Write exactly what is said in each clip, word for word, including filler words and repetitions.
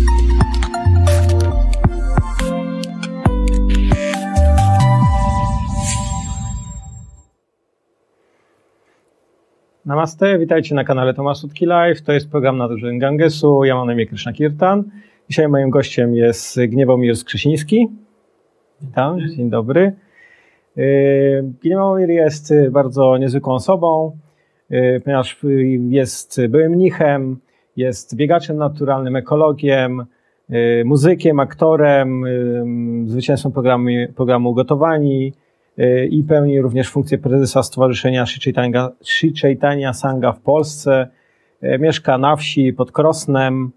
Namaste, witajcie na kanale Tomasutki Live. To jest program Nadużyń Gangesu. Ja mam na imię Krishna Kirtan. Dzisiaj moim gościem jest Gniewomir Skrzysiński. Witam, dzień dobry. Gniewomir jest bardzo niezwykłą osobą, ponieważ jest byłym mnichem, jest biegaczem naturalnym, ekologiem, muzykiem, aktorem, zwycięzcą programu, programu Gotowani i pełni również funkcję prezesa Stowarzyszenia Sri Chaitanya, Sri Chaitanya Sangha w Polsce. Mieszka na wsi pod Krosnem.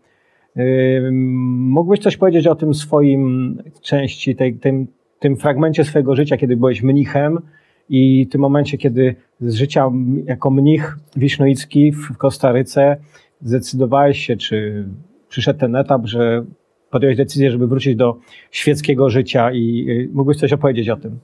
Mógłbyś coś powiedzieć o tym swoim części, tej, tym, tym fragmencie swojego życia, kiedy byłeś mnichem i tym momencie, kiedy z życia jako mnich wisznuicki w Kostaryce zdecydowałeś się, czy przyszedł ten etap, że podjąłeś decyzję, żeby wrócić do świeckiego życia i mógłbyś coś opowiedzieć o tym?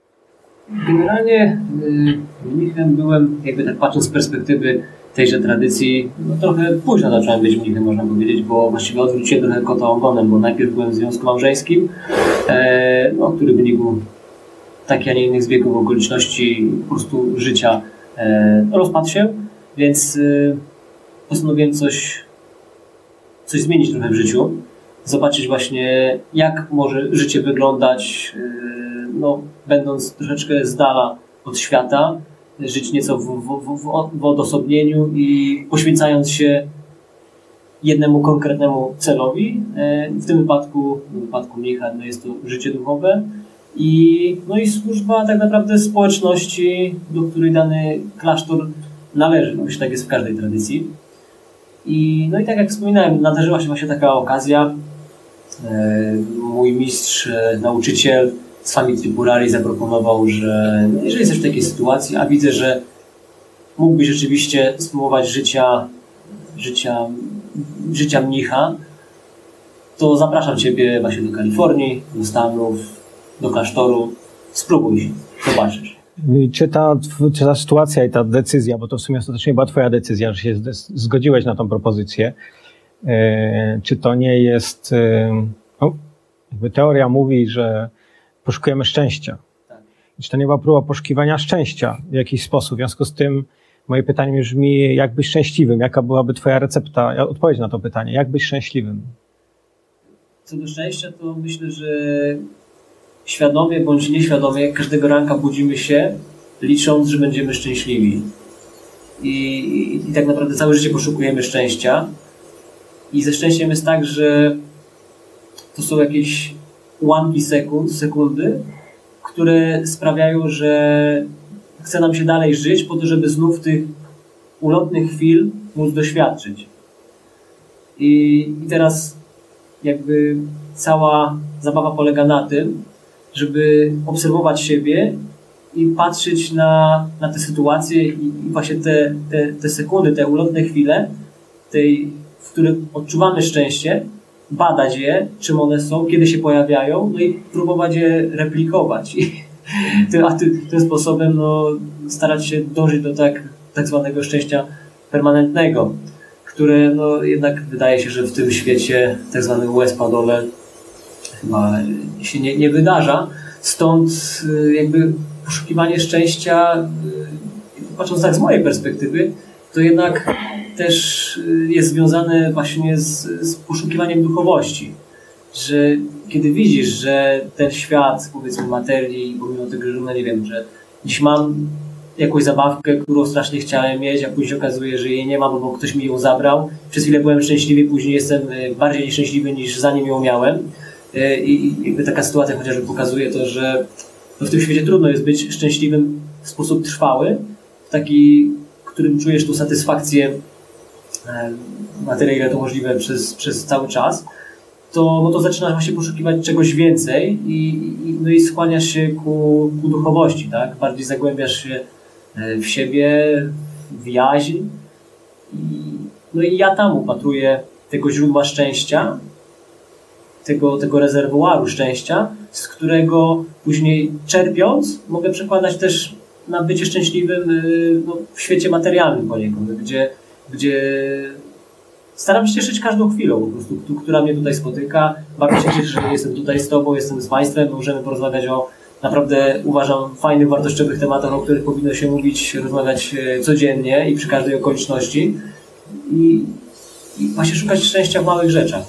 Generalnie mnichem byłem, jakby tak patrząc z perspektywy tejże tradycji, no trochę późno zacząłem być mnichem, można powiedzieć, bo właściwie odwróciłem trochę kota ogonem, bo najpierw byłem w związku małżeńskim, e, no, który w wyniku takich, a nie innych zbiegów okoliczności po prostu życia e, rozpadł się, więc e, postanowiłem coś, coś zmienić trochę w życiu, zobaczyć właśnie, jak może życie wyglądać, e, no, będąc troszeczkę z dala od świata, żyć nieco w, w, w, w odosobnieniu i poświęcając się jednemu konkretnemu celowi. W tym wypadku, w wypadku mnicha, no jest to życie duchowe i, no i służba tak naprawdę społeczności, do której dany klasztor należy. No, myślę, tak jest w każdej tradycji. I, no i tak jak wspominałem, nadarzyła się właśnie taka okazja. Mój mistrz, nauczyciel Swami Tripurari zaproponował, że jeżeli jesteś w takiej sytuacji, a widzę, że mógłbyś rzeczywiście spróbować życia, życia, życia mnicha, to zapraszam Ciebie właśnie do Kalifornii, do Stanów, do klasztoru. Spróbuj, zobaczysz. Czy ta, czy ta sytuacja i ta decyzja, bo to w sumie ostatecznie była Twoja decyzja, że się zgodziłeś na tą propozycję, czy to nie jest... No, jakby teoria mówi, że poszukujemy szczęścia. Tak. Czy to nie była próba poszukiwania szczęścia w jakiś sposób? W związku z tym moje pytanie brzmi, jak być szczęśliwym? Jaka byłaby Twoja recepta, odpowiedź na to pytanie? Jak być szczęśliwym? Co do szczęścia, to myślę, że świadomie bądź nieświadomie każdego ranka budzimy się, licząc, że będziemy szczęśliwi. I, i, i tak naprawdę całe życie poszukujemy szczęścia. I ze szczęściem jest tak, że to są jakieś ułamki sekund, sekundy, które sprawiają, że chce nam się dalej żyć po to, żeby znów tych ulotnych chwil móc doświadczyć. I, i teraz jakby cała zabawa polega na tym, żeby obserwować siebie i patrzeć na, na te sytuacje i, i właśnie te, te, te sekundy, te ulotne chwile, tej, w których odczuwamy szczęście, badać je, czym one są, kiedy się pojawiają, no i próbować je replikować. I, a ty, tym sposobem no, starać się dążyć do tak, tak zwanego szczęścia permanentnego, które no, jednak wydaje się, że w tym świecie tak zwany łez padole chyba się nie, nie wydarza. Stąd jakby poszukiwanie szczęścia, patrząc tak z mojej perspektywy, to jednak też jest związane właśnie z, z poszukiwaniem duchowości. Że kiedy widzisz, że ten świat, powiedzmy materii, pomimo tego, że no nie wiem, że dziś mam jakąś zabawkę, którą strasznie chciałem mieć, a później okazuje, że jej nie ma, bo ktoś mi ją zabrał. Przez chwilę byłem szczęśliwy, później jestem bardziej nieszczęśliwy niż zanim ją miałem. I jakby taka sytuacja chociażby pokazuje to, że no w tym świecie trudno jest być szczęśliwym w sposób trwały, taki, w którym czujesz tą satysfakcję na tyle, ile to możliwe przez, przez cały czas, to, no to zaczynasz właśnie poszukiwać czegoś więcej i, i, no i skłaniasz się ku, ku duchowości, tak? Bardziej zagłębiasz się w siebie, w jaźń. I, no i ja tam upatruję tego źródła szczęścia, tego, tego rezerwuaru szczęścia, z którego później czerpiąc mogę przekładać też na bycie szczęśliwym no, w świecie materialnym poniekąd, gdzie, gdzie staram się cieszyć każdą chwilą po prostu, która mnie tutaj spotyka. Bardzo się cieszę, że jestem tutaj z Tobą, jestem z Państwem, możemy porozmawiać o naprawdę, uważam, fajnych, wartościowych tematach, o których powinno się mówić, rozmawiać codziennie i przy każdej okoliczności. I, i właśnie szukać szczęścia w małych rzeczach.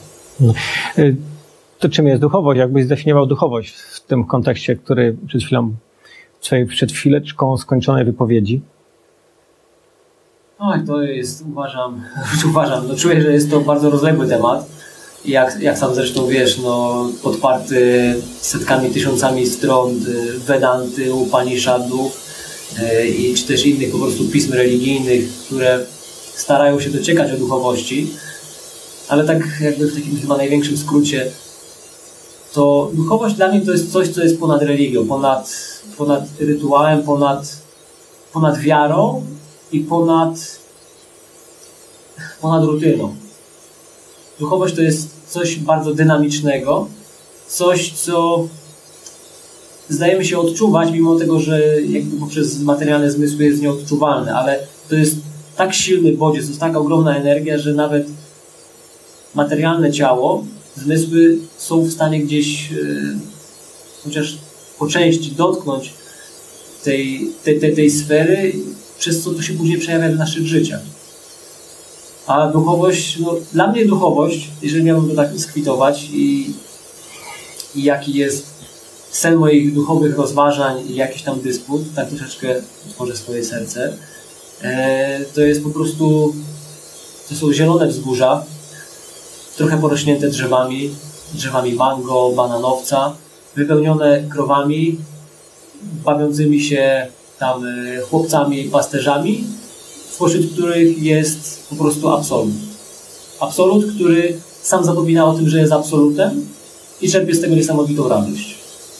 To czym jest duchowość? Jakbyś zdefiniował duchowość w tym kontekście, który przed chwilą, przed chwileczką skończonej wypowiedzi? Oj, to jest, uważam, uważam, no czuję, że jest to bardzo rozległy temat. Jak, jak sam zresztą wiesz, no, podparty setkami, tysiącami stron Vedanty, Upanishadów yy, i czy też innych po prostu pism religijnych, które starają się dociekać o duchowości, ale tak jakby w takim chyba największym skrócie, to duchowość dla mnie to jest coś, co jest ponad religią, ponad, ponad rytuałem, ponad, ponad wiarą i ponad, ponad rutyną. Duchowość to jest coś bardzo dynamicznego, coś, co zdajemy się odczuwać, mimo tego, że jakby poprzez materialne zmysły jest nieodczuwalne, ale to jest tak silny bodziec, to jest taka ogromna energia, że nawet materialne ciało, zmysły są w stanie gdzieś yy, chociaż po części dotknąć tej, tej, tej, tej sfery, przez co to się później przejawia w naszych życiach. A duchowość, no, dla mnie duchowość, jeżeli miałbym to tak skwitować i, i jaki jest sen moich duchowych rozważań i jakiś tam dysput, tak troszeczkę otworzę swoje serce, e, to jest po prostu, to są zielone wzgórza, trochę porośnięte drzewami, drzewami mango, bananowca, wypełnione krowami, bawiącymi się tam chłopcami, pasterzami, spośród których jest po prostu absolut. Absolut, który sam zapomina o tym, że jest absolutem i czerpie z tego niesamowitą radość.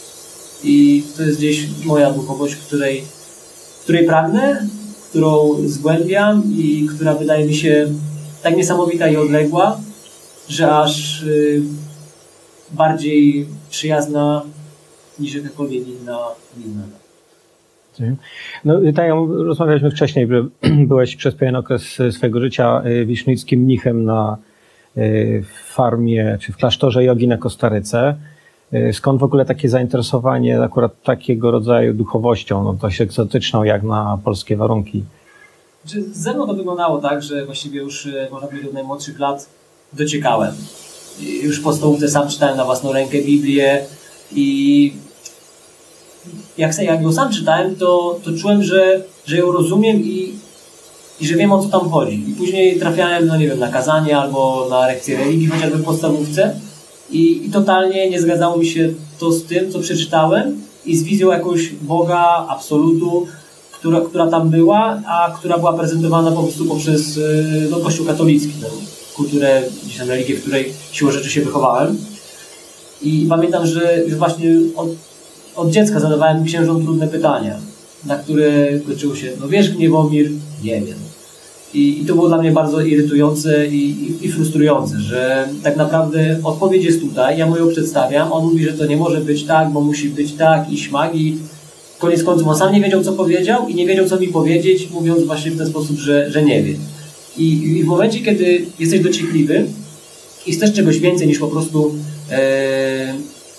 I to jest gdzieś moja duchowość, której, której pragnę, którą zgłębiam i która wydaje mi się tak niesamowita i odległa, że aż y, bardziej przyjazna niż jakakolwiek inna. inna. No, tak jak rozmawialiśmy wcześniej, że byłeś przez pewien okres swojego życia wisznickim mnichem na farmie czy w klasztorze jogi na Kostaryce. Skąd w ogóle takie zainteresowanie akurat takiego rodzaju duchowością, no dość egzotyczną jak na polskie warunki? Ze mną to wyglądało tak, że właściwie już można powiedzieć od najmłodszych lat dociekałem. Już po stołówce sam czytałem na własną rękę Biblię i jak, jak ją sam czytałem, to, to czułem, że, że ją rozumiem i, i że wiem, o co tam chodzi. I później trafiałem, no nie wiem, na kazanie albo na lekcję religii, chociażby w podstawówce i, i totalnie nie zgadzało mi się to z tym, co przeczytałem i z wizją jakiegoś Boga, absolutu, która, która tam była, a która była prezentowana po prostu poprzez no, Kościół katolicki, no, kulturę, gdzieś tam religię, w której siłą rzeczy się wychowałem. I pamiętam, że już właśnie od Od dziecka zadawałem księżom trudne pytania, na które kończyło się, no wiesz, Gniewomir, nie wiem. I, i to było dla mnie bardzo irytujące i, i, i frustrujące, że tak naprawdę odpowiedź jest tutaj, ja mu ją przedstawiam, on mówi, że to nie może być tak, bo musi być tak i śmak i koniec końców on sam nie wiedział, co powiedział i nie wiedział, co mi powiedzieć, mówiąc właśnie w ten sposób, że, że nie wie. I, I w momencie, kiedy jesteś dociekliwy i chcesz czegoś więcej niż po prostu e,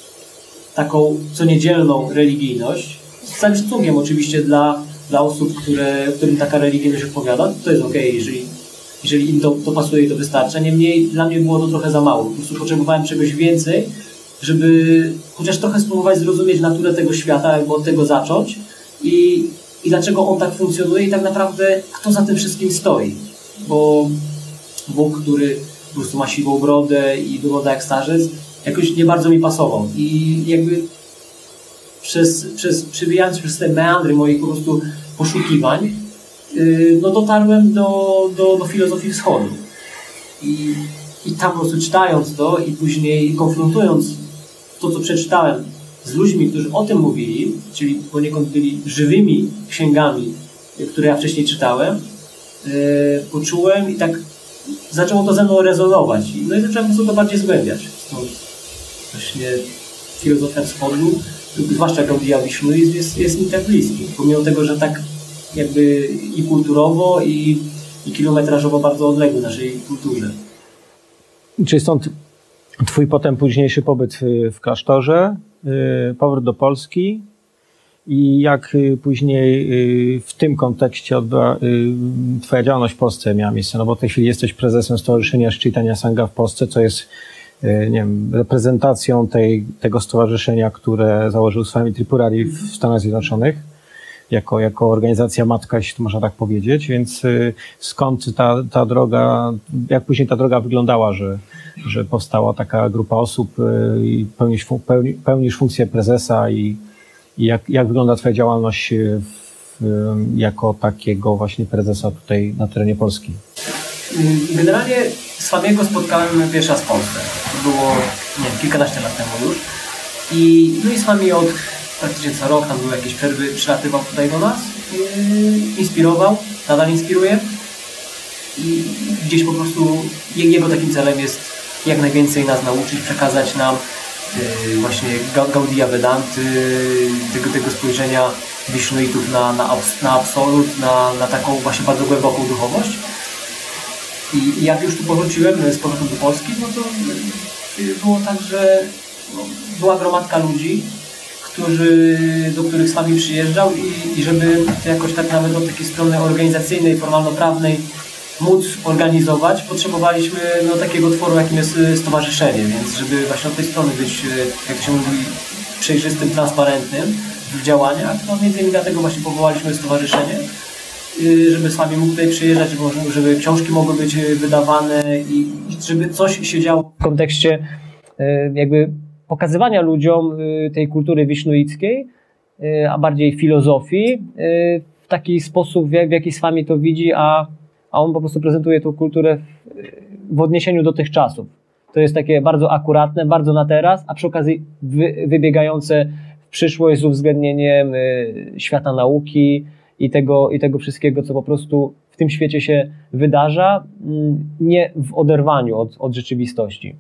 taką coniedzielną religijność, z całym szacunkiem oczywiście dla, dla osób, które, którym taka religijność odpowiada, to jest okej, okay, jeżeli, jeżeli im to, to pasuje i to wystarcza. Niemniej dla mnie było to trochę za mało. Po prostu potrzebowałem czegoś więcej, żeby chociaż trochę spróbować zrozumieć naturę tego świata, jakby od tego zacząć i, i dlaczego on tak funkcjonuje i tak naprawdę kto za tym wszystkim stoi. Bo Bóg, który po prostu ma siwą brodę i wygląda jak starzec, jakoś nie bardzo mi pasował. I jakby przez, przez, przebijając przez te meandry moich po prostu poszukiwań, yy, no dotarłem do, do, do filozofii wschodu. I, I tam po prostu czytając to i później konfrontując to, co przeczytałem z ludźmi, którzy o tym mówili, czyli poniekąd byli żywymi księgami, które ja wcześniej czytałem, yy, poczułem i tak zaczęło to ze mną rezonować. No i zacząłem po prostu to bardziej zgłębiać. Stąd właśnie filozofia wschodu, zwłaszcza Gaudia Wisznuizm jest, jest mi tak bliski. Pomimo tego, że tak jakby i kulturowo, i, i kilometrażowo bardzo odległy naszej kulturze. Czyli stąd twój potem późniejszy pobyt w klasztorze, powrót do Polski i jak później w tym kontekście odbyła twoja działalność w Polsce miała miejsce? No bo w tej chwili jesteś prezesem Stowarzyszenia Chaitanya Sangha w Polsce, co jest, nie wiem, reprezentacją tej, tego stowarzyszenia, które założył Swami Tripurari w Stanach Zjednoczonych. Jako, jako organizacja matka, jeśli to można tak powiedzieć, więc skąd ta, ta droga, jak później ta droga wyglądała, że, że powstała taka grupa osób i pełnisz, pełni, pełnisz funkcję prezesa i, i jak, jak wygląda twoja działalność w, jako takiego właśnie prezesa tutaj na terenie Polski? Generalnie Swamiego spotkałem pierwszy raz w Polsce. To było, nie wiem, kilkanaście lat temu już. I, no i Swami od praktycznie co rok, tam były jakieś przerwy, przylatywał tutaj do nas, yy, inspirował, nadal inspiruje i gdzieś po prostu jego takim celem jest jak najwięcej nas nauczyć, przekazać nam yy, właśnie Gaudiya Vedanty, tego, tego spojrzenia Wisznuitów na, na, na absolut, na, na taką właśnie bardzo głęboką duchowość. I, i jak już tu powróciłem z powrotem do Polski, no to yy, było tak, że no, była gromadka ludzi, Którzy, do których z nami przyjeżdżał i, i żeby jakoś tak nawet od takiej strony organizacyjnej, formalno-prawnej móc organizować, potrzebowaliśmy no, takiego tworu, jakim jest stowarzyszenie, więc żeby właśnie od tej strony być, jak to się mówi, przejrzystym, transparentnym w działaniach, no między innymi dlatego właśnie powołaliśmy stowarzyszenie, żeby z wami mógł tutaj przyjeżdżać, żeby, żeby książki mogły być wydawane i, i żeby coś się działo w kontekście jakby pokazywania ludziom tej kultury wisznuickiej, a bardziej filozofii, w taki sposób, w jaki Swami to widzi, a, a on po prostu prezentuje tą kulturę w, w odniesieniu do tych czasów. To jest takie bardzo akuratne, bardzo na teraz, a przy okazji wy, wybiegające w przyszłość z uwzględnieniem świata nauki i tego, i tego wszystkiego, co po prostu w tym świecie się wydarza, nie w oderwaniu od, od rzeczywistości.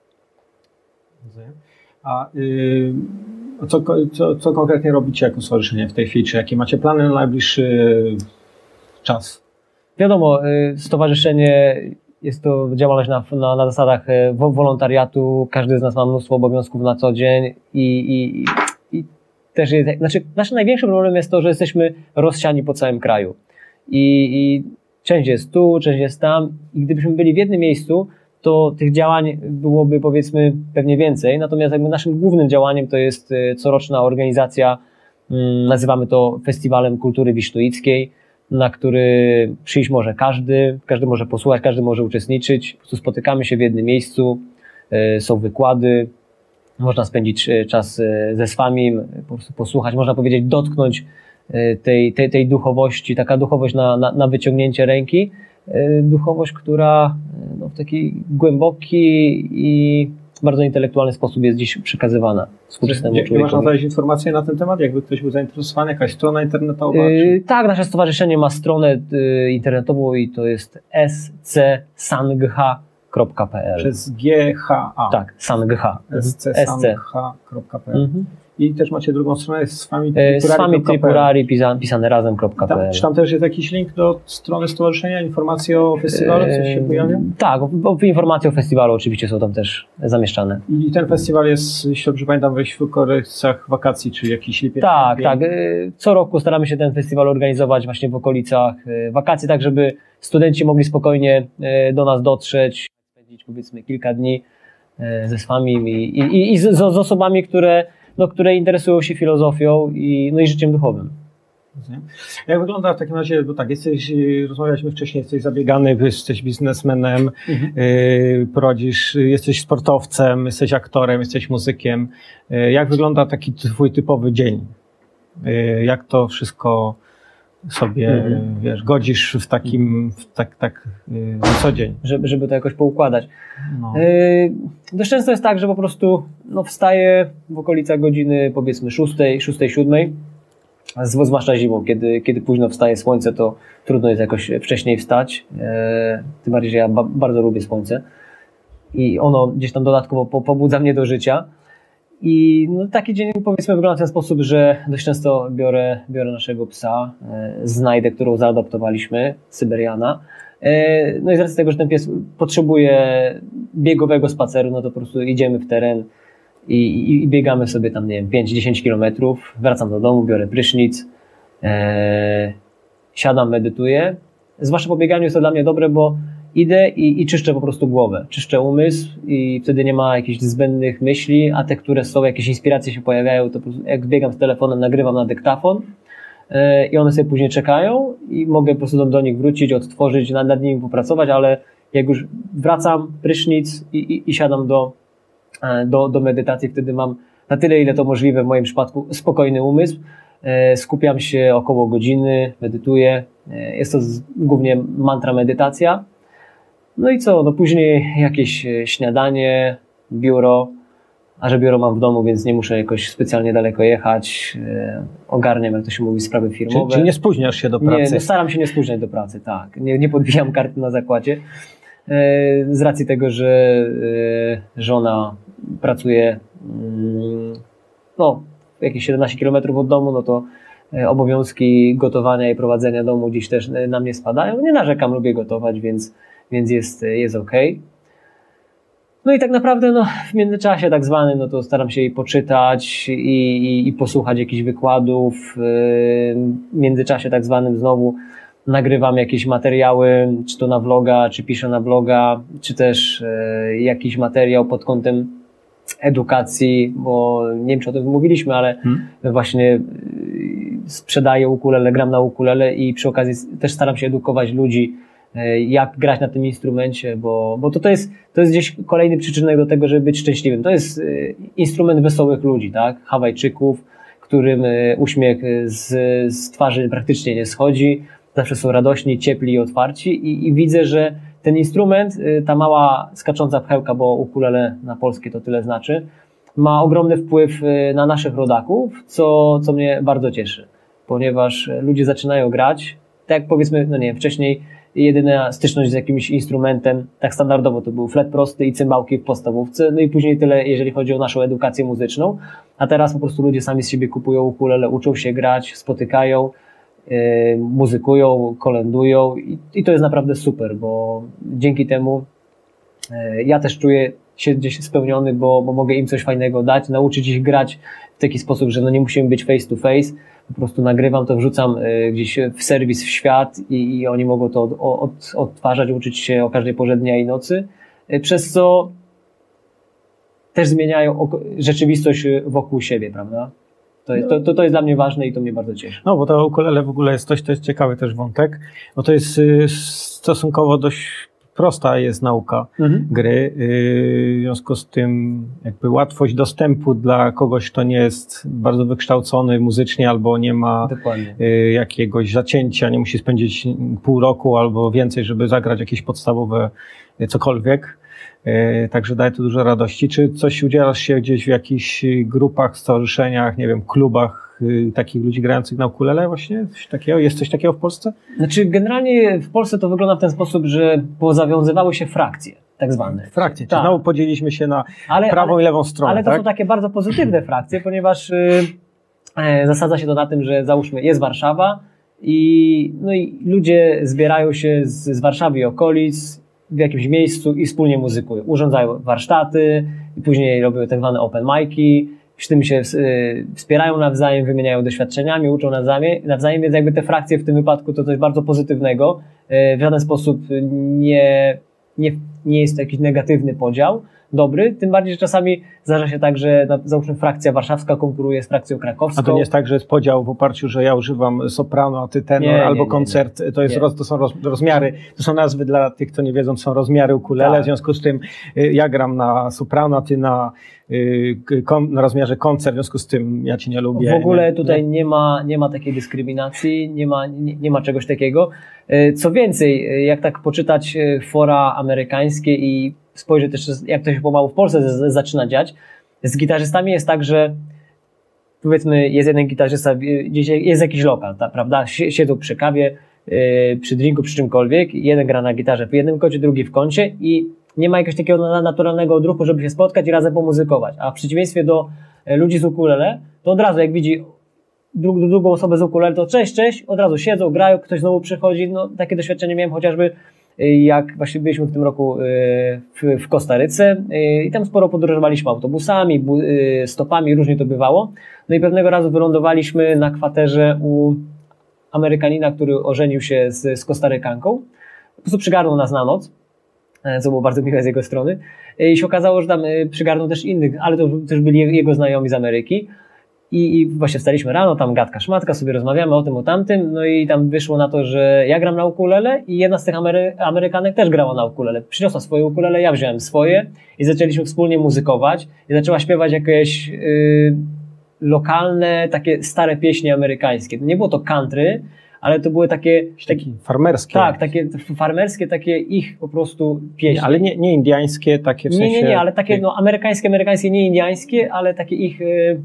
A yy, co, co, co konkretnie robicie jako stowarzyszenie w tej chwili? Czy jakie macie plany na najbliższy czas? Wiadomo, stowarzyszenie jest to działalność na, na, na zasadach wolontariatu. Każdy z nas ma mnóstwo obowiązków na co dzień i, i, i też jest, znaczy naszym największym problemem jest to, że jesteśmy rozsiani po całym kraju. I, i część jest tu, część jest tam i gdybyśmy byli w jednym miejscu, to tych działań byłoby powiedzmy pewnie więcej. Natomiast jakby naszym głównym działaniem to jest coroczna organizacja, nazywamy to Festiwalem Kultury Wisznuickiej, na który przyjść może każdy, każdy może posłuchać, każdy może uczestniczyć. Po prostu spotykamy się w jednym miejscu, są wykłady, można spędzić czas ze Swamim, po prostu posłuchać, można powiedzieć dotknąć tej, tej, tej duchowości, taka duchowość na, na, na wyciągnięcie ręki. Duchowość, która no, w taki głęboki i bardzo intelektualny sposób jest dziś przekazywana współczesnemu człowiekowi. Można znaleźć informacje na ten temat? Jakby ktoś był zainteresowany, jakaś strona internetowa? Czy... Tak, nasze stowarzyszenie ma stronę internetową i to jest s c sangha kropka p l. Przez G H A. Tak, Sangha. s c sangha kropka p l. Mhm. I też macie drugą stronę, jest Swami Tripurari. Swami Tripurari pisane razem kropka p l. Czy tam też jest jakiś link do strony stowarzyszenia, informacje o festiwalu, coś się pojawia? Tak, informacje o festiwalu oczywiście są tam też zamieszczane. I ten festiwal jest, jeśli dobrze pamiętam, w okolicach wakacji, czy jakiś lipiec? Tak, tak. Co roku staramy się ten festiwal organizować właśnie w okolicach wakacji, tak żeby studenci mogli spokojnie do nas dotrzeć, spędzić powiedzmy kilka dni ze Swami i, i, i z, z osobami, które No, które interesują się filozofią i, no i życiem duchowym. Jak wygląda w takim razie, bo tak, jesteś, rozmawialiśmy wcześniej, jesteś zabiegany, jesteś biznesmenem, mhm. y, prowadzisz, jesteś sportowcem, jesteś aktorem, jesteś muzykiem. Y, jak wygląda taki twój typowy dzień? Y, jak to wszystko sobie, mhm. wiesz, godzisz w takim, w tak, tak y, na co dzień? Żeby, żeby to jakoś poukładać. No. Y, dość często jest tak, że po prostu no, wstaję w okolicach godziny powiedzmy szóstej, szóstej, siódmej, zwłaszcza zimą, kiedy, kiedy późno wstaje słońce, to trudno jest jakoś wcześniej wstać, y, tym bardziej, że ja ba bardzo lubię słońce i ono gdzieś tam dodatkowo po pobudza mnie do życia. I no, taki dzień powiedzmy wygląda w ten sposób, że dość często biorę, biorę naszego psa, e, Znajdę, którą zaadoptowaliśmy, Syberiana. E, no i z racji tego, że ten pies potrzebuje biegowego spaceru, no to po prostu idziemy w teren i, i, i biegamy sobie tam, nie wiem, pięć do dziesięciu kilometrów, wracam do domu, biorę prysznic, e, siadam, medytuję. Zwłaszcza po bieganiu jest to dla mnie dobre, bo idę i, i czyszczę po prostu głowę, czyszczę umysł i wtedy nie ma jakichś zbędnych myśli, a te, które są, jakieś inspiracje się pojawiają, to po prostu jak biegam z telefonem, nagrywam na dyktafon yy, i one sobie później czekają i mogę po prostu do, do nich wrócić, odtworzyć, nad, nad nimi popracować, ale jak już wracam, prysznic i, i, i siadam do, yy, do, do medytacji, wtedy mam na tyle, ile to możliwe w moim przypadku, spokojny umysł. Skupiam się około godziny, medytuję. Jest to głównie mantra medytacja. No i co? No później jakieś śniadanie, biuro, a że biuro mam w domu, więc nie muszę jakoś specjalnie daleko jechać. Ogarniam, jak to się mówi, sprawy firmowe. Czy, czy nie spóźniasz się do pracy? Nie, no staram się nie spóźniać do pracy, tak. Nie, nie podbijam karty na zakładzie. Z racji tego, że żona pracuje no, jakieś siedemnaście kilometrów od domu, no to obowiązki gotowania i prowadzenia domu gdzieś też na mnie spadają. Nie narzekam, lubię gotować, więc, więc jest, jest ok. No i tak naprawdę no, w międzyczasie tak zwanym, no to staram się i poczytać i, i, i posłuchać jakichś wykładów. W międzyczasie tak zwanym znowu nagrywam jakieś materiały, czy to na vloga, czy piszę na bloga, czy też jakiś materiał pod kątem edukacji, bo nie wiem, czy o tym mówiliśmy, ale hmm. właśnie sprzedaję ukulele, gram na ukulele i przy okazji też staram się edukować ludzi, jak grać na tym instrumencie, bo, bo to, to, jest, to jest gdzieś kolejny przyczynek do tego, żeby być szczęśliwym. To jest instrument wesołych ludzi, tak? Hawajczyków, którym uśmiech z, z twarzy praktycznie nie schodzi, zawsze są radośni, ciepli i otwarci i, i widzę, że ten instrument, ta mała skacząca pchełka, bo ukulele na polskie to tyle znaczy, ma ogromny wpływ na naszych rodaków, co, co mnie bardzo cieszy, ponieważ ludzie zaczynają grać, tak jak powiedzmy, no nie wiem, wcześniej jedyna styczność z jakimś instrumentem, tak standardowo to był flet prosty i cymbałki w podstawówce, no i później tyle, jeżeli chodzi o naszą edukację muzyczną, a teraz po prostu ludzie sami z siebie kupują ukulele, uczą się grać, spotykają, yy, muzykują, kolędują i, i to jest naprawdę super, bo dzięki temu yy, ja też czuję się gdzieś spełniony, bo, bo mogę im coś fajnego dać, nauczyć ich grać w taki sposób, że no nie musimy być face to face, po prostu nagrywam to, wrzucam y, gdzieś w serwis, w świat i, i oni mogą to od, od, odtwarzać, uczyć się o każdej porze dnia i nocy, y, przez co też zmieniają rzeczywistość wokół siebie, prawda? To jest, to, to, to jest dla mnie ważne i to mnie bardzo cieszy. No, bo to ukulele w ogóle jest coś, to jest ciekawy też wątek, bo to jest y, stosunkowo dość prosta jest nauka mhm. gry, w związku z tym jakby łatwość dostępu dla kogoś, kto nie jest bardzo wykształcony muzycznie albo nie ma Dokładnie. jakiegoś zacięcia, nie musi spędzić pół roku albo więcej, żeby zagrać jakieś podstawowe cokolwiek. Także daje to dużo radości. Czy coś udzielasz się gdzieś w jakichś grupach, stowarzyszeniach, nie wiem, klubach takich ludzi grających na ukulele właśnie? Coś takiego? Jest coś takiego w Polsce? Znaczy generalnie w Polsce to wygląda w ten sposób, że pozawiązywały się frakcje, tak zwane. Frakcje, czyli znowu podzieliliśmy się na ale, prawą ale, i lewą stronę, Ale to tak? są takie bardzo pozytywne frakcje, ponieważ yy, zasadza się to na tym, że załóżmy jest Warszawa i, no i ludzie zbierają się z, z Warszawy i okolic w jakimś miejscu i wspólnie muzykują. Urządzają warsztaty i później robią tak zwane open mic'i, przy tym się y, wspierają nawzajem, wymieniają doświadczeniami, uczą nawzajem, nawzajem, więc jakby te frakcje w tym wypadku to coś bardzo pozytywnego. Y, w żaden sposób nie, nie, nie jest to jakiś negatywny podział, dobry, tym bardziej, że czasami zdarza się tak, że na, załóżmy frakcja warszawska konkuruje z frakcją krakowską. A to nie jest tak, że jest podział w oparciu, że ja używam soprano, a ty tenor, nie, albo nie, nie, koncert, to, jest roz, to są roz, rozmiary, to są nazwy dla tych, kto nie wiedzą, to są rozmiary ukulele, tak. W związku z tym ja gram na soprano, a ty na, na rozmiarze koncert, w związku z tym ja cię nie lubię. W ogóle nie, tutaj nie? Nie, ma, nie ma takiej dyskryminacji, nie ma, nie, nie ma czegoś takiego. Co więcej, jak tak poczytać fora amerykańskie i spojrzeć też, jak to się pomału w Polsce zaczyna dziać. Z gitarzystami jest tak, że powiedzmy jest jeden gitarzysta, gdzieś jest jakiś lokal, ta, prawda? Siedzą przy kawie, przy drinku, przy czymkolwiek. Jeden gra na gitarze w jednym kącie, drugi w kącie i nie ma jakiegoś takiego naturalnego odruchu, żeby się spotkać i razem pomuzykować. A w przeciwieństwie do ludzi z ukulele, to od razu jak widzi dru- drugą osobę z ukulele, to cześć, cześć, od razu siedzą, grają, ktoś znowu przychodzi. No, takie doświadczenie miałem chociażby jak właśnie byliśmy w tym roku w, w Kostaryce i tam sporo podróżowaliśmy autobusami, stopami, różnie to bywało. No i pewnego razu wylądowaliśmy na kwaterze u Amerykanina, który ożenił się z, z Kostarykanką. Po prostu przygarnął nas na noc, co było bardzo miłe z jego strony. I się okazało, że tam przygarnął też innych, ale to też byli jego znajomi z Ameryki. I, I właśnie wstaliśmy rano, tam gadka szmatka, sobie rozmawiamy o tym, o tamtym, no i tam wyszło na to, że ja gram na ukulele i jedna z tych Amery Amerykanek też grała na ukulele. Przyniosła swoje ukulele, ja wziąłem swoje i zaczęliśmy wspólnie muzykować i zaczęła śpiewać jakieś yy, lokalne, takie stare pieśni amerykańskie. Nie było to country, ale to były takie... Takie farmerskie. Tak, takie farmerskie, takie ich po prostu pieśni. Nie, ale nie, nie indyjskie, takie w nie, sensie... Nie, nie, ale takie no, amerykańskie, amerykańskie, nie indyjskie, ale takie ich... Yy,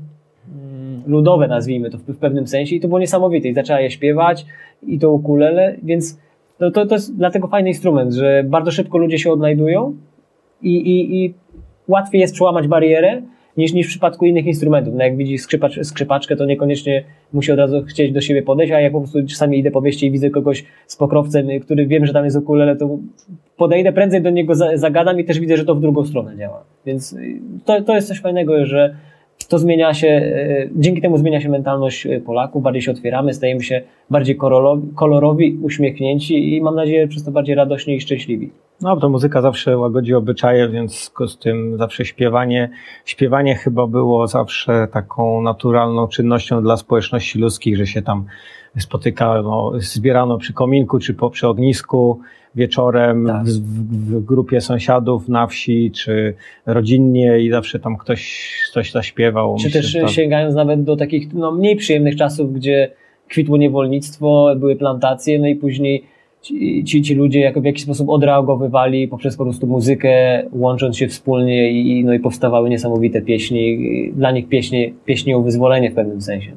ludowe, nazwijmy to w, w pewnym sensie i to było niesamowite i zaczęła je śpiewać i to ukulele, więc to, to, to jest dlatego fajny instrument, że bardzo szybko ludzie się odnajdują i, i, i łatwiej jest przełamać barierę niż, niż w przypadku innych instrumentów. No jak widzi skrzypacz, skrzypaczkę, to niekoniecznie musi od razu chcieć do siebie podejść, a jak po prostu czasami idę po mieście i widzę kogoś z pokrowcem, który wiem, że tam jest ukulele, to podejdę prędzej do niego, zagadam i też widzę, że to w drugą stronę działa. Więc to, to jest coś fajnego, że to zmienia się, dzięki temu zmienia się mentalność Polaków, bardziej się otwieramy, stajemy się bardziej kolorowi, kolorowi, uśmiechnięci i mam nadzieję, że przez to bardziej radośni i szczęśliwi. No, to muzyka zawsze łagodzi obyczaje, więc z tym zawsze śpiewanie, śpiewanie chyba było zawsze taką naturalną czynnością dla społeczności ludzkich, że się tam spotykano, zbierano przy kominku czy po, przy ognisku wieczorem, tak. w, w grupie sąsiadów na wsi, czy rodzinnie i zawsze tam ktoś coś zaśpiewał. Czy Myślę, też tam... sięgając nawet do takich no, mniej przyjemnych czasów, gdzie kwitło niewolnictwo, były plantacje, no i później ci, ci, ci ludzie jako w jakiś sposób odreagowywali poprzez po prostu muzykę, łącząc się wspólnie i, no i powstawały niesamowite pieśni. Dla nich pieśni, pieśni o wyzwolenie w pewnym sensie.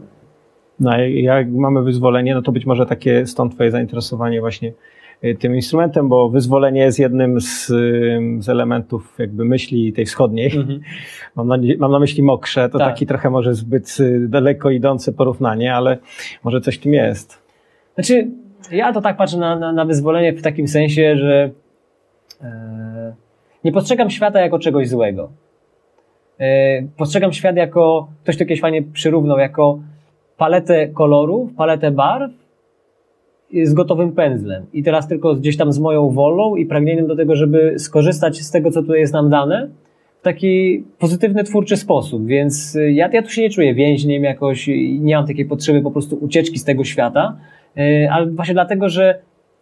No jak mamy wyzwolenie, no to być może takie stąd twoje zainteresowanie właśnie tym instrumentem, bo wyzwolenie jest jednym z, z elementów jakby myśli tej wschodniej. Mm-hmm. Mam, na, mam na myśli mokrze, to tak. Taki trochę może zbyt daleko idące porównanie, ale może coś w tym jest. Znaczy, ja to tak patrzę na, na, na wyzwolenie w takim sensie, że e, nie postrzegam świata jako czegoś złego. E, postrzegam świat jako, ktoś to kiedyś fajnie przyrównał, jako paletę kolorów, paletę barw z gotowym pędzlem. I teraz tylko gdzieś tam z moją wolą i pragnieniem do tego, żeby skorzystać z tego, co tutaj jest nam dane, w taki pozytywny, twórczy sposób. Więc ja, ja tu się nie czuję więźniem jakoś, nie mam takiej potrzeby po prostu ucieczki z tego świata, ale właśnie dlatego, że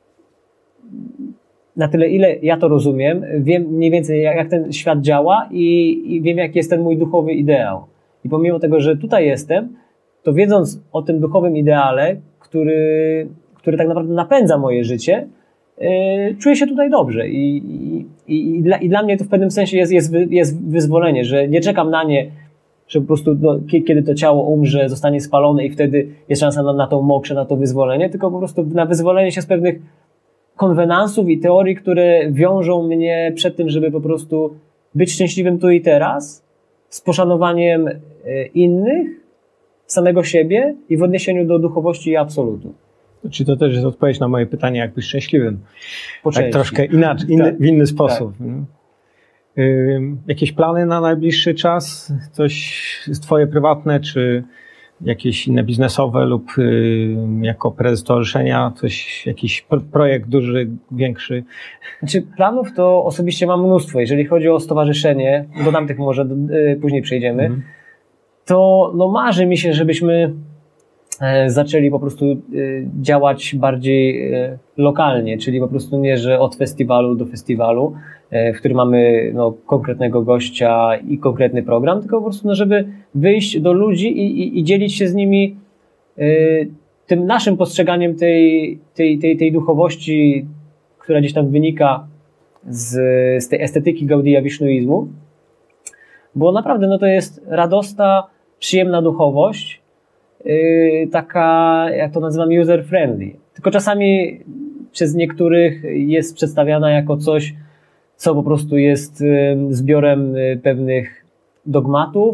na tyle, ile ja to rozumiem, wiem mniej więcej, jak, jak ten świat działa i, i wiem, jaki jest ten mój duchowy ideał. I pomimo tego, że tutaj jestem, to wiedząc o tym duchowym ideale, który, który tak naprawdę napędza moje życie, yy, czuję się tutaj dobrze. I, i, i, i, dla, i dla mnie to w pewnym sensie jest, jest, jest wyzwolenie, że nie czekam na nie, że po prostu no, kiedy to ciało umrze, zostanie spalone i wtedy jest szansa na, na tą mokrze, na to wyzwolenie, tylko po prostu na wyzwolenie się z pewnych konwenansów i teorii, które wiążą mnie przed tym, żeby po prostu być szczęśliwym tu i teraz, z poszanowaniem innych, samego siebie i w odniesieniu do duchowości i absolutu. Czyli to też jest odpowiedź na moje pytanie, jak być szczęśliwym. Po tak części. Troszkę inaczej, inny, tak. w inny sposób. Tak. Y, jakieś plany na najbliższy czas? Coś twoje prywatne, czy jakieś inne biznesowe lub y, jako prezes stowarzyszenia, coś, jakiś projekt duży, większy? Znaczy planów to osobiście mam mnóstwo. Jeżeli chodzi o stowarzyszenie, do tamtych może y, później przejdziemy, mhm. to no marzy mi się, żebyśmy e, zaczęli po prostu e, działać bardziej e, lokalnie, czyli po prostu nie, że od festiwalu do festiwalu, e, w którym mamy no, konkretnego gościa i konkretny program, tylko po prostu no, żeby wyjść do ludzi i, i, i dzielić się z nimi e, tym naszym postrzeganiem tej, tej, tej, tej duchowości, która gdzieś tam wynika z, z tej estetyki Gaudia Wisznuizmu. Bo naprawdę no to jest radosna, przyjemna duchowość, yy, taka, jak to nazywam, user-friendly. Tylko czasami przez niektórych jest przedstawiana jako coś, co po prostu jest yy, zbiorem yy, pewnych dogmatów,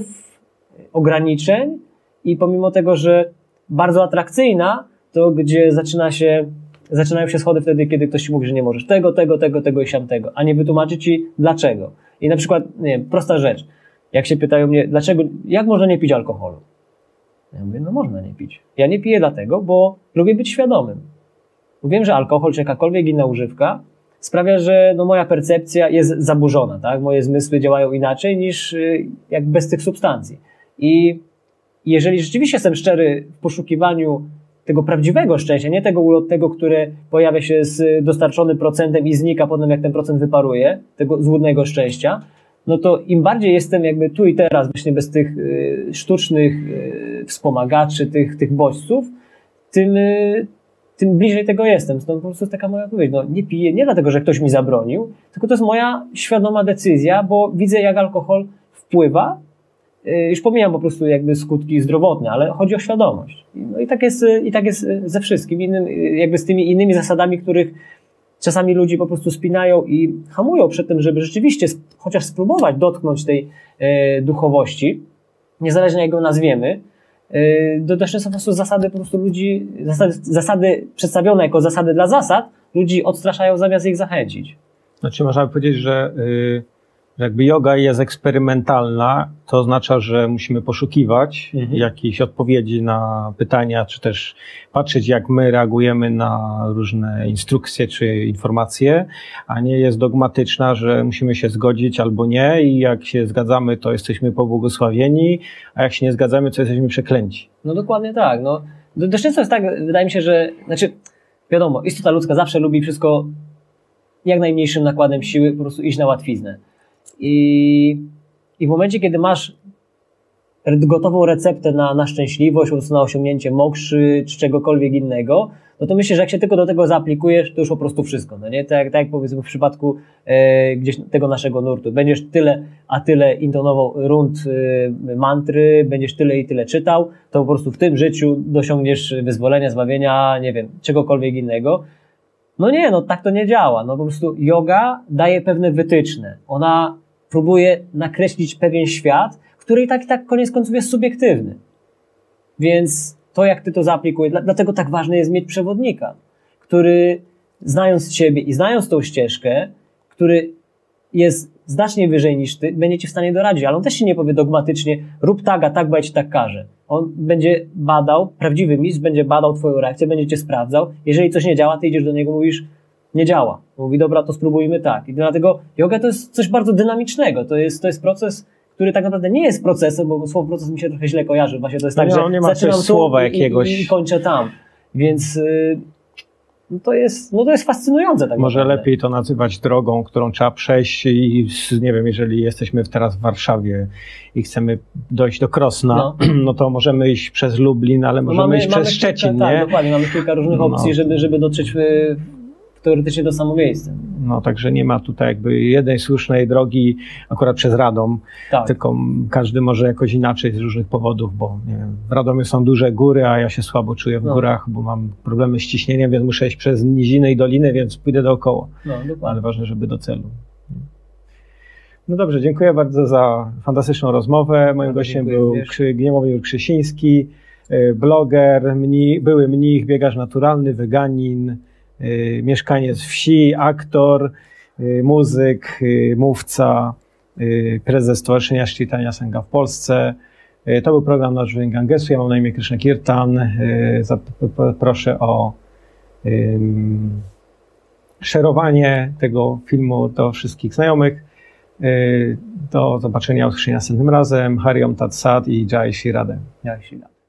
ograniczeń i pomimo tego, że bardzo atrakcyjna, to gdzie zaczyna się zaczynają się schody wtedy, kiedy ktoś ci mówi, że nie możesz tego, tego, tego, tego i siamtego, a nie wytłumaczy ci dlaczego. I na przykład, nie wiem, prosta rzecz. Jak się pytają mnie, dlaczego, jak można nie pić alkoholu? Ja mówię, no można nie pić. Ja nie piję dlatego, bo lubię być świadomym. Wiem, że alkohol czy jakakolwiek inna używka sprawia, że no, moja percepcja jest zaburzona, tak? Moje zmysły działają inaczej niż jak bez tych substancji. I jeżeli rzeczywiście jestem szczery w poszukiwaniu tego prawdziwego szczęścia, nie tego ulotnego, które pojawia się z dostarczonym procentem i znika potem, jak ten procent wyparuje, tego złudnego szczęścia, no to im bardziej jestem jakby tu i teraz, właśnie bez tych y, sztucznych y, wspomagaczy, tych, tych bodźców, tym, y, tym bliżej tego jestem. Stąd po prostu jest taka moja odpowiedź. No, nie piję nie dlatego, że ktoś mi zabronił, tylko to jest moja świadoma decyzja, bo widzę, jak alkohol wpływa. Y, już pomijam po prostu jakby skutki zdrowotne, ale chodzi o świadomość. No i tak jest, i tak jest ze wszystkim innym, jakby z tymi innymi zasadami, których czasami ludzi po prostu spinają i hamują przed tym, żeby rzeczywiście chociaż spróbować dotknąć tej e, duchowości, niezależnie jak ją nazwiemy. E, dodatnie są po prostu zasady po prostu ludzi, zasady, zasady przedstawione jako zasady dla zasad, ludzi odstraszają zamiast ich zachęcić. Znaczy można by powiedzieć, że y, jakby yoga jest eksperymentalna, to oznacza, że musimy poszukiwać mhm. jakichś odpowiedzi na pytania, czy też patrzeć, jak my reagujemy na różne instrukcje czy informacje, a nie jest dogmatyczna, że musimy się zgodzić albo nie i jak się zgadzamy, to jesteśmy pobłogosławieni, a jak się nie zgadzamy, to jesteśmy przeklęci. No dokładnie tak. No, dość często jest tak, wydaje mi się, że, znaczy, wiadomo, istota ludzka zawsze lubi wszystko jak najmniejszym nakładem siły, po prostu iść na łatwiznę. I, I w momencie, kiedy masz gotową receptę na, na szczęśliwość, po prostu na osiągnięcie mokszy czy czegokolwiek innego, no to myślę, że jak się tylko do tego zaaplikujesz, to już po prostu wszystko. No nie? Tak, tak jak powiedzmy w przypadku e, gdzieś tego naszego nurtu. Będziesz tyle, a tyle intonował rund e, mantry, będziesz tyle i tyle czytał, to po prostu w tym życiu dosiągniesz wyzwolenia, zbawienia, nie wiem, czegokolwiek innego. No nie, no tak to nie działa. No po prostu yoga daje pewne wytyczne. Ona próbuje nakreślić pewien świat, który i tak i tak koniec końców jest subiektywny. Więc to, jak ty to zaaplikujesz, dlatego tak ważne jest mieć przewodnika, który znając ciebie i znając tą ścieżkę, który jest znacznie wyżej niż ty, będzie ci w stanie doradzić, ale on też się nie powie dogmatycznie, rób tak, a tak, bo ja ci tak każę. On będzie badał, prawdziwy mistrz będzie badał twoją reakcję, będzie cię sprawdzał. Jeżeli coś nie działa, ty idziesz do niego, mówisz, nie działa. Mówi, dobra, to spróbujmy tak. I dlatego yoga to jest coś bardzo dynamicznego. To jest, to jest proces, który tak naprawdę nie jest procesem, bo słowo proces mi się trochę źle kojarzy. Właśnie to jest tak, no, że nie ma zaczynam słowa tu jakiegoś... i, i kończę tam. Więc yy, no to jest, no to jest fascynujące. Tak Może naprawdę. lepiej to nazywać drogą, którą trzeba przejść i nie wiem, jeżeli jesteśmy teraz w Warszawie i chcemy dojść do Krosna, no, no to możemy iść przez Lublin, ale możemy no mamy, iść mamy przez kilka, Szczecin, tak, nie? Dokładnie, mamy kilka różnych opcji, no. żeby, żeby dotrzeć w, teoretycznie do samo miejsca. No także nie ma tutaj jakby jednej słusznej drogi akurat przez Radom, tak. Tylko każdy może jakoś inaczej z różnych powodów, bo nie wiem, w Radomiu są duże góry, a ja się słabo czuję w no. górach, bo mam problemy z ciśnieniem, więc muszę iść przez niziny i doliny, więc pójdę dookoła. No, ale ważne, żeby do celu. No dobrze, dziękuję bardzo za fantastyczną rozmowę. Moim bardzo gościem był Gniewomir Krzysiński, bloger, mni, były mnich, biegacz naturalny, weganin, Yy, mieszkaniec wsi, aktor, yy, muzyk, yy, mówca, yy, prezes Stowarzyszenia Chaitanya Sangha w Polsce. Yy, to był program na Dźwięk Gangesu. Ja mam na imię Krishna Kirtan. Yy, proszę o yy, szerowanie tego filmu do wszystkich znajomych. Yy, do zobaczenia usłyszenia następnym razem. Hari Om Tat Sat i Jai Shri Radhe. Jai Shri Radhe.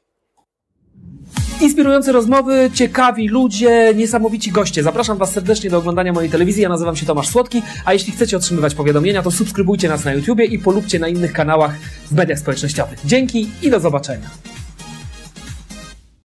Inspirujące rozmowy, ciekawi ludzie, niesamowici goście. Zapraszam Was serdecznie do oglądania mojej telewizji. Ja nazywam się Tomasz Słodki, a jeśli chcecie otrzymywać powiadomienia, to subskrybujcie nas na YouTubie i polubcie na innych kanałach w mediach społecznościowych. Dzięki i do zobaczenia.